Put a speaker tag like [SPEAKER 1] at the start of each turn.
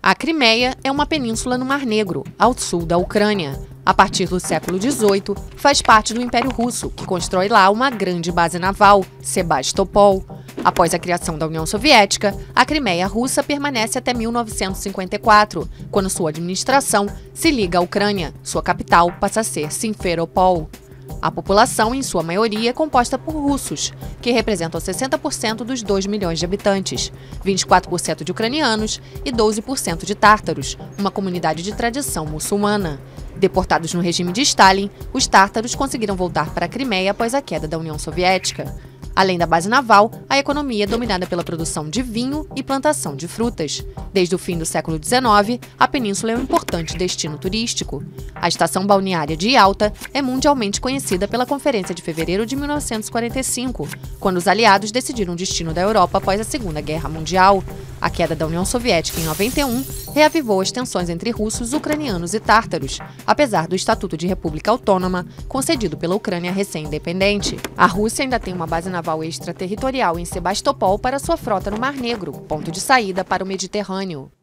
[SPEAKER 1] A Crimeia é uma península no Mar Negro, ao sul da Ucrânia. A partir do século XVIII, faz parte do Império Russo, que constrói lá uma grande base naval, Sebastopol. Após a criação da União Soviética, a Crimeia russa permanece até 1954, quando sua administração se liga à Ucrânia. Sua capital passa a ser Simferopol. A população, em sua maioria, é composta por russos, que representam 60% dos 2 milhões de habitantes, 24% de ucranianos e 12% de tártaros, uma comunidade de tradição muçulmana. Deportados no regime de Stalin, os tártaros conseguiram voltar para a Crimeia após a queda da União Soviética. Além da base naval, a economia é dominada pela produção de vinho e plantação de frutas. Desde o fim do século XIX, a península é um importante destino turístico. A estação balneária de Yalta é mundialmente conhecida pela Conferência de Fevereiro de 1945, quando os aliados decidiram o destino da Europa após a Segunda Guerra Mundial. A queda da União Soviética em 91 reavivou as tensões entre russos, ucranianos e tártaros, apesar do Estatuto de República Autônoma concedido pela Ucrânia recém-independente. A Rússia ainda tem uma base naval extraterritorial em Sebastopol para sua frota no Mar Negro, ponto de saída para o Mediterrâneo.